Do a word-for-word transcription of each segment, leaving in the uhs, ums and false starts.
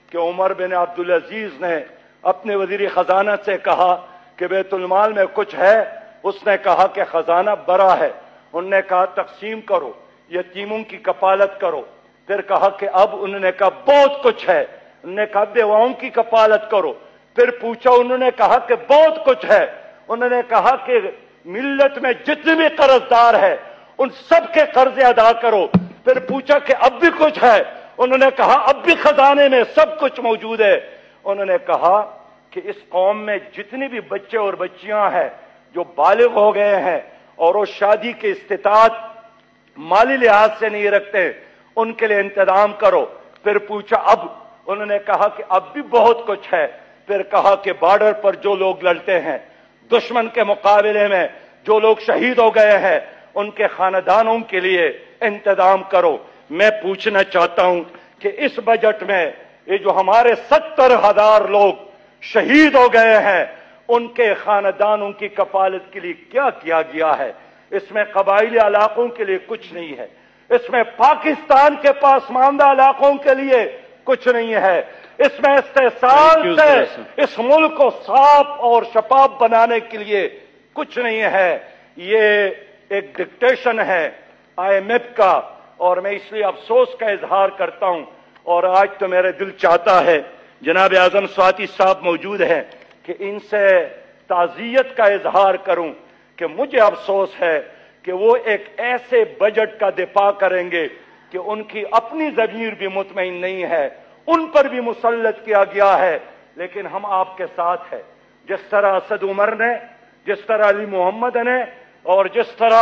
کہ عمر بن عبدالعزیز نے اپنے وزیر خزانہ سے کہا کہ بیت المال میں کچھ ہے، اس نے کہا کہ خزانہ بڑا ہے، انہوں نے کہا تقسیم کرو، یتیموں کی کفالت کرو، پھر کہا کہ اب انہوں نے کہا بہت کچھ ہے، انہوں نے کہا بیواؤں کی کفالت کرو، پھر پوچھا انہوں نے کہا کہ بہت کچھ ہے، انہوں نے کہا کہ ملت میں جتنے بھی قرض دار ہے ان سب کے قرض ادا کرو، پھر پوچھا کہ اب بھی کچھ ہے، انہوں نے کہا اب بھی خزانے میں سب کچھ موجود ہے، انہوں نے کہا کہ اس قوم میں جتنے بھی بچے اور بچیاں ہیں جو بالغ ہو گئے ہیں اور وہ شادی کے استطاعت مالی لحاظ سے نہیں رکھتے ان کے لیے انتظام کرو، پھر پوچھا اب، انہوں نے کہا کہ اب بھی بہت کچھ ہے، پھر کہا کہ بارڈر پر جو لوگ لڑتے ہیں، دشمن کے مقابلے میں جو لوگ شہید ہو گئے ہیں ان کے خاندانوں کے لیے انتظام کرو۔ میں پوچھنا چاہتا ہوں کہ اس بجٹ میں یہ جو ہمارے ستر ہزار لوگ شہید ہو گئے ہیں ان کے خاندانوں کی کفالت کے لیے کیا کیا گیا ہے؟ اس میں قبائلی علاقوں کے لیے کچھ نہیں ہے، اس میں پاکستان کے پسماندہ علاقوں کے لیے کچھ نہیں ہے، اس میں استحصال سے اس ملک کو صاف اور شفاف بنانے کے لیے کچھ نہیں ہے۔ یہ ایک ڈکٹیشن ہے آئی ایم ایف کا، اور میں اس لیے افسوس کا اظہار کرتا ہوں، اور آج تو میرے دل چاہتا ہے جناب اعظم سواتی صاحب موجود ہیں کہ ان سے تعزیت کا اظہار کروں کہ مجھے افسوس ہے کہ وہ ایک ایسے بجٹ کا دفاع کریں گے کہ ان کی اپنی ضمیر بھی مطمئن نہیں ہے، ان پر بھی مسلط کیا گیا ہے، لیکن ہم آپ کے ساتھ ہیں، جس طرح اسد عمر نے، جس طرح علی محمد نے، اور جس طرح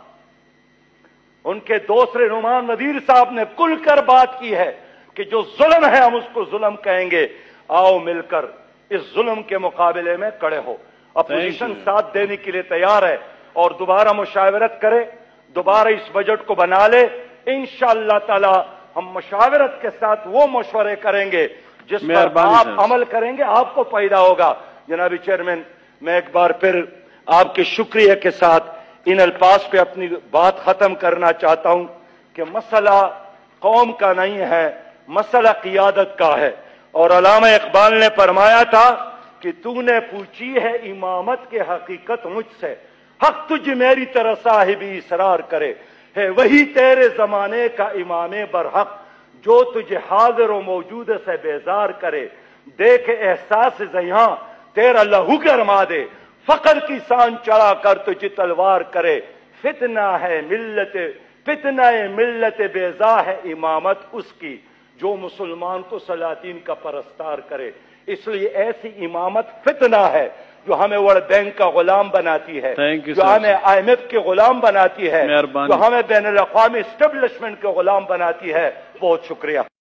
ان کے دوسرے نعمان وزیر صاحب نے کھل کر بات کی ہے کہ جو ظلم ہے ہم اس کو ظلم کہیں گے، آؤ مل کر اس ظلم کے مقابلے میں کڑے ہو۔ اپوزیشن ساتھ دینے کے لیے تیار ہے اور دوبارہ مشاورت کرے، دوبارہ اس بجٹ کو بنا لے، انشاءاللہ تعالی ہم مشاورت کے ساتھ وہ مشورے کریں گے جس پر آپ عمل کریں گے، آپ کو فائدہ ہوگا۔ جناب چیئرمین، میں ایک بار پھر آپ کے شکریہ کے ساتھ ان الفاظ پہ اپنی بات ختم کرنا چاہتا ہوں کہ مسئلہ قوم کا نہیں ہے، مسئلہ قیادت کا ہے، اور علامہ اقبال نے فرمایا تھا کہ تو نے پوچھی ہے امامت کے حقیقت مجھ سے، حق تجھ میری طرح صاحبی اصرار کرے، ہے وہی تیرے زمانے کا امام برحق جو تجھے حاضر و موجود سے بیزار کرے، دیکھ احساس زیاں تیرا لہو گرما دے، فقر کی سان چڑھا کر تجھے تلوار کرے، فتنہ ہے ملت فتنہ ملت بیزا ہے امامت اس کی جو مسلمان کو سلاطین کا پرستار کرے۔ اس لیے ایسی امامت فتنہ ہے جو ہمیں ورلڈ بینک کا غلام بناتی ہے، جو ہمیں آئی ایم ایف کے غلام بناتی ہے، جو ہمیں بین الاقوامی اسٹیبلشمنٹ کے غلام بناتی ہے۔ بہت شکریہ۔